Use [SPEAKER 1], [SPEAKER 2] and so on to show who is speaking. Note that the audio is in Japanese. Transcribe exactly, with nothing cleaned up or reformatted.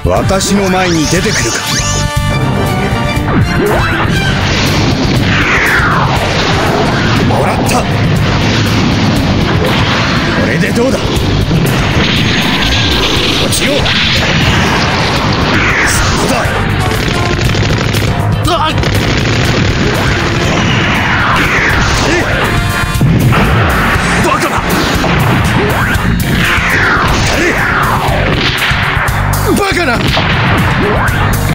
[SPEAKER 1] 私の前に出てくるか。もらった。これでどうだ。